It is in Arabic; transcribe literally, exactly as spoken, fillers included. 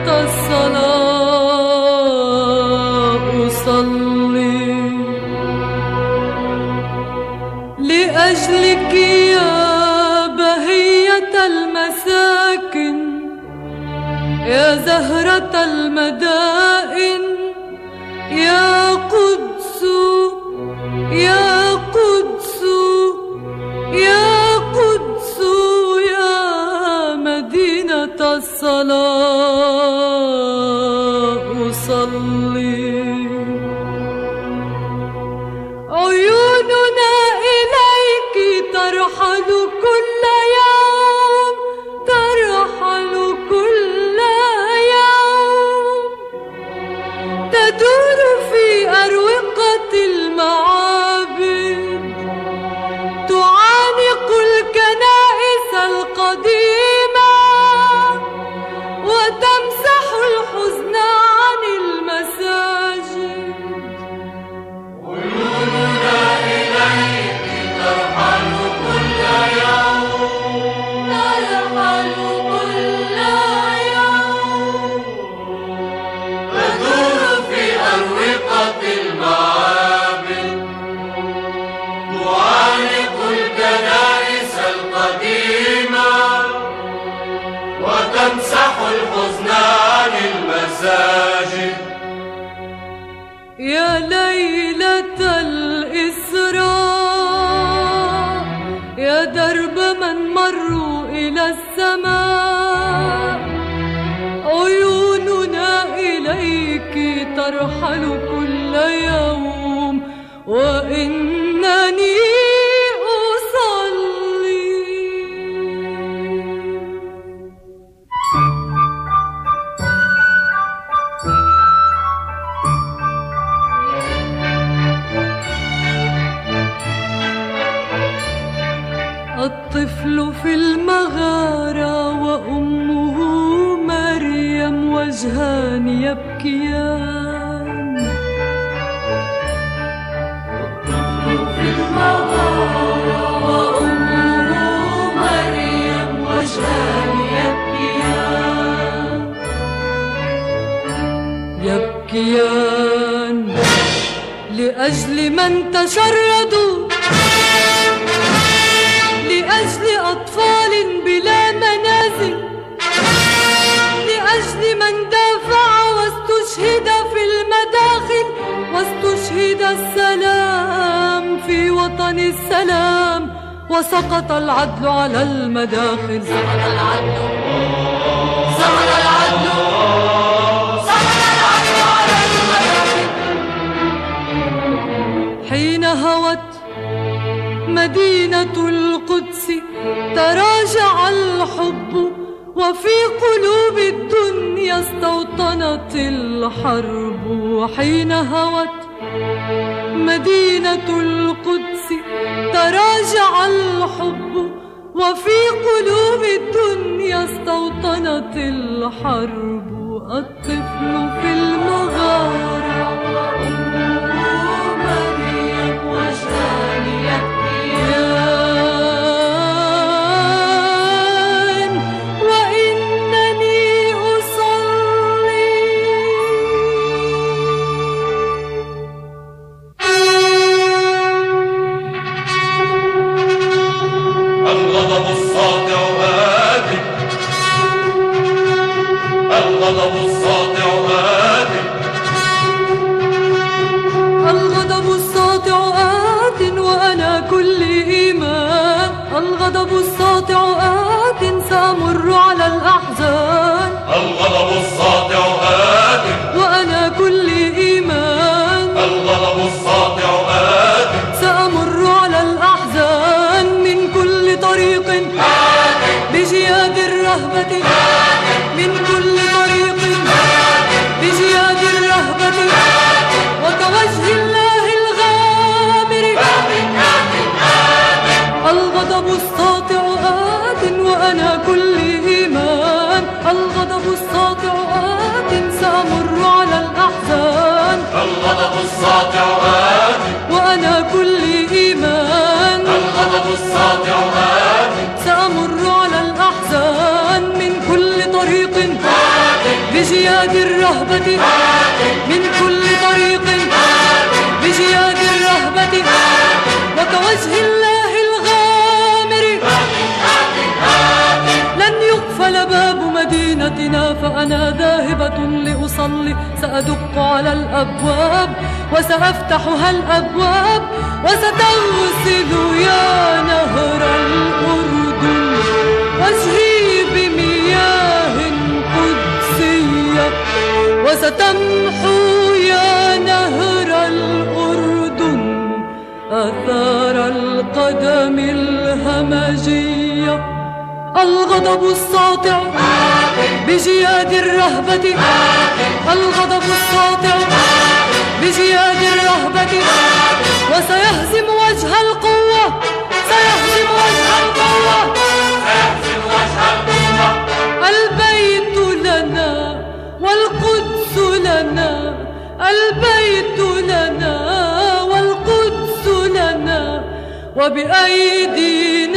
الصلاة أصلي لأجلك يا بهية المساكن، يا زهرة المدائن، يا قدس يا قدس يا قدس يا مدينة الصلاة أصلي. عيوننا إليك ترحل كل يوم، ترحل كل يوم، تدور في أروقة المعابد، تعانق الكنائس القديمة وتمسح الحزن عن المساجد. عيوننا إليك ترحل كل يوم، ترحل كل يوم، تدور في أروقة المعابد، تعانق الكنائس القديمة وتمسح الحزن عن المساجد. يا ليلة الإسراء، يا درب من مروا إلى السماء، عيوننا إليك ترحل كل يوم وإنني أصلي. الطفل في المغارة وأمه مريم وجهان يبكيان. الطفل في المغارة وأمه مريم وجهان يبكيان، يبكيان لأجل من تشردوا، لأجل أطفال بلا منازل، لأجل من دافع واستشهد في المداخل، واستشهد السلام في وطن السلام، وسقط العدل على المداخل. سقط العدل، سقط العدل، سقط العدل على المداخل. حين هوت مدينة القدس تراجع الحب، وفي قلوب الدنيا استوطنت الحرب. حين هوت مدينة القدس تراجع الحب، وفي قلوب الدنيا استوطنت الحرب. الطفل في المغارة وأمه مريم وجهان يبكيان وإنني أصلي. الغضب الساطع آت، الغضب الساطع آت، الغضب الساطع آت وأنا كل إيمان. الغضب الساطع آت سأمر على الأحزان. الغضب الساطع آت، وأنا كل إيمان. الغضب الساطع آت، سأمر على الأحزان من كل طريق بجياد الرهبة، من كل طريق بجياد الرهبة، وكوجه الله الغامر. الغضب الساطع آت وأنا كل إيمان. الغضب الساطع بجياد الرهبة من كل طريق، بجياد الرهبة وكوجه الله الغامر لن يقفل باب مدينتنا، فأنا ذاهبة لأصلي، سأدق على الأبواب وسأفتحها الأبواب، وستغسل يا نهر الأردن وجهي بمياه قدسية، وستمحو يا نهر الأردن آثار القدم الهمجية. الغضب الساطع بجياد الرهبة، الغضب الساطع بجياد الرهبة، وسيهزم وجه القوة، سيهزم وجه القوة، سيهزم وجه القوة. البيت لنا والقدس لنا، البيت لنا والقدس لنا، وبأيدينا